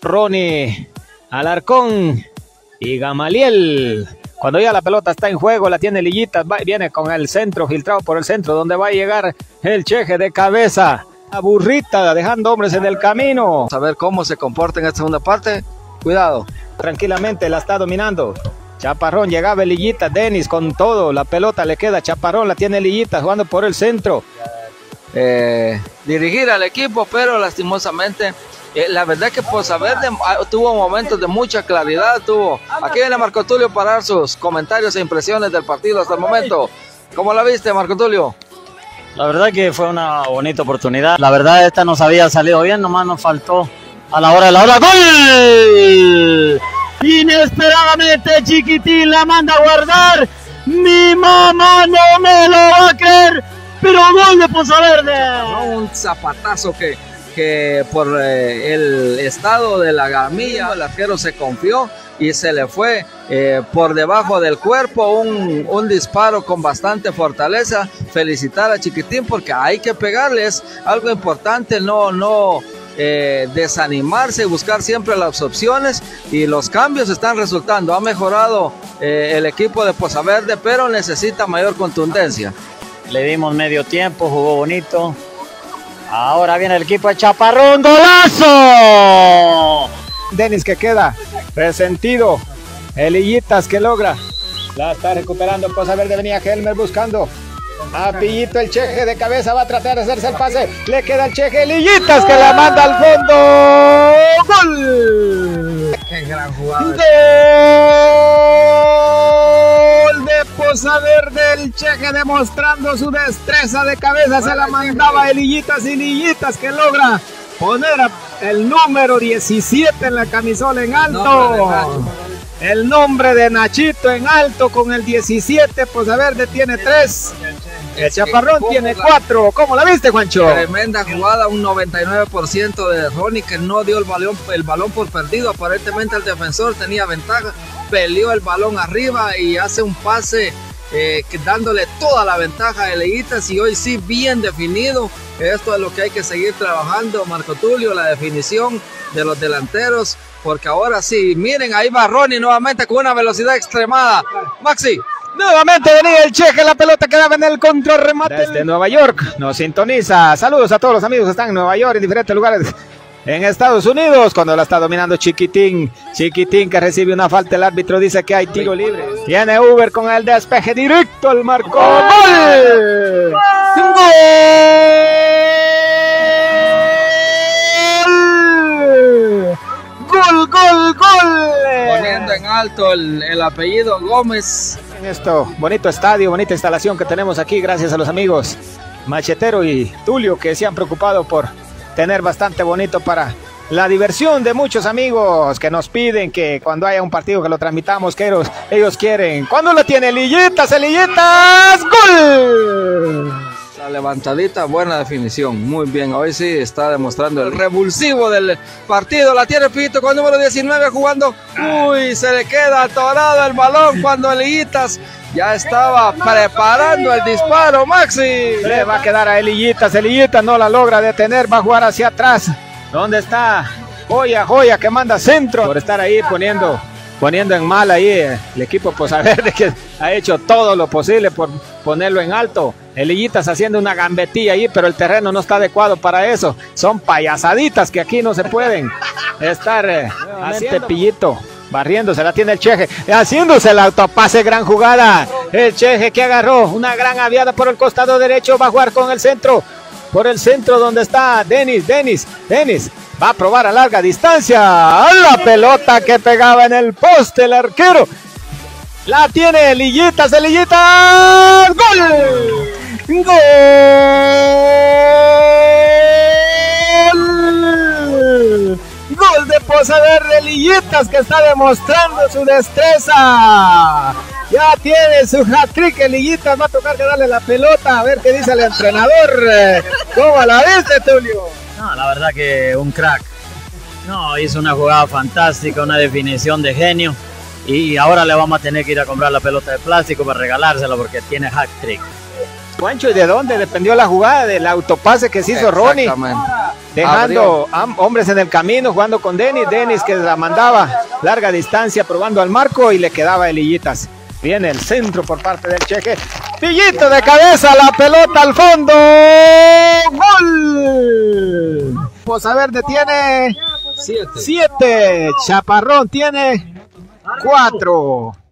Ronnie Alarcón y Gamaliel. Cuando ya la pelota está en juego, la tiene Lillitas, viene con el centro, filtrado por el centro, donde va a llegar el Cheje de cabeza. La burrita, dejando hombres en el camino. A ver cómo se comporta en esta segunda parte. Cuidado. Tranquilamente la está dominando. Chaparrón, llegaba Lillitas, Denis con todo, la pelota le queda a Chaparrón, la tiene Lillitas jugando por el centro. Dirigir al equipo, pero lastimosamente la verdad que Poza Verde tuvo momentos de mucha claridad. Aquí viene Marco Tulio para dar sus comentarios e impresiones del partido hasta el momento. ¿Cómo la viste, Marco Tulio? La verdad que fue una bonita oportunidad. La verdad esta nos había salido bien, nomás nos faltó a la hora de la hora. ¡Gol! Inesperadamente Chiquitín la manda a guardar. Mi mamá no me lo va a creer, pero gol de Poza Verde. Un zapatazo que por el estado de la gamilla, el arquero se confió y se le fue por debajo del cuerpo un disparo con bastante fortaleza. Felicitar a Chiquitín porque hay que pegarles, algo importante, no desanimarse y buscar siempre las opciones, y los cambios están resultando. Ha mejorado el equipo de Poza Verde, pero necesita mayor contundencia. Le dimos medio tiempo, jugó bonito. Ahora viene el equipo de Chaparrón, ¡golazo! Denis que queda resentido. Lillitas que logra. La está recuperando Poza Verde, venía Helmer buscando a Pillito, el Cheje de cabeza, va a tratar de hacerse el pase. Le queda el Cheje, Lillitas que la manda al fondo. ¡Gol! ¡Qué gran jugada! ¡Gol de Poza Verde! El Cheje demostrando su destreza de cabeza, se la mandaba a Lillitas, y Lillitas que logra poner el número 17 en la camisola en alto. El nombre de Nachito en alto con el 17. Poza Verde tiene 3. El Chaparrón tiene 4. ¿Cómo la viste, Juancho? Tremenda jugada, un 99% de Ronnie, que no dio el balón por perdido. Aparentemente el defensor tenía ventaja, peleó el balón arriba y hace un pase dándole toda la ventaja a Lillitas, y hoy sí bien definido. Esto es lo que hay que seguir trabajando, Marco Tulio, la definición de los delanteros, porque ahora sí, miren, ahí va Ronnie nuevamente con una velocidad extremada. Maxi. Nuevamente venía el Cheje, la pelota quedaba en el contrarremate. Desde Nueva York nos sintoniza. Saludos a todos los amigos que están en Nueva York, en diferentes lugares en Estados Unidos, cuando la está dominando Chiquitín. Chiquitín que recibe una falta, el árbitro dice que hay tiro libre. Viene Uber con el despeje directo al marco. ¡Gol! ¡Gol! ¡Gol, gol, gol! Poniendo en alto el apellido Gómez. En esto, bonito estadio, bonita instalación que tenemos aquí, gracias a los amigos Machetero y Tulio, que se han preocupado por tener bastante bonito para la diversión de muchos amigos que nos piden que cuando haya un partido que lo transmitamos, que ellos quieren. Cuando lo tiene Lillitas, ¡gol! La levantadita, buena definición, muy bien. Hoy sí está demostrando el revulsivo del partido. La tiene Pito con número 19 jugando. Uy, se le queda atorado el balón cuando Lillitas ya estaba preparando el disparo. Maxi. Le va a quedar a Lillitas. Lillitas no la logra detener, va a jugar hacia atrás. ¿Dónde está Joya que manda centro? Por estar ahí poniendo en mal ahí el equipo Poza Verde, que ha hecho todo lo posible por ponerlo en alto. Lillitas haciendo una gambetilla ahí, pero el terreno no está adecuado para eso. Son payasaditas que aquí no se pueden estar haciendo. Pillito barriéndose, la tiene el Cheje, haciéndose el autopase, gran jugada. El Cheje que agarró una gran aviada por el costado derecho, va a jugar con el centro. Por el centro donde está Denis. Va a probar a larga distancia. La pelota que pegaba en el poste el arquero. La tiene Lillitas. ¡Gol! ¡Gol! Gol de Poza Verde. Lillitas que está demostrando su destreza. Ya tiene su hat-trick. Lillitas va a tocar que darle la pelota. A ver qué dice el entrenador. ¿Cómo la viste, Tulio? No, la verdad que un crack. No, hizo una jugada fantástica, una definición de genio. Y ahora le vamos a tener que ir a comprar la pelota de plástico para regalársela porque tiene hat-trick. Juancho, ¿y de dónde dependió la jugada? Del autopase que se hizo Ronnie. dejando hombres en el camino, jugando con Denis. Denis que la mandaba larga distancia, probando al marco y le quedaba el Illitas. Viene el centro por parte del Cheque. Pillito de cabeza, la pelota al fondo. ¡Gol! Poza Verde tiene 7. Chaparrón tiene 4.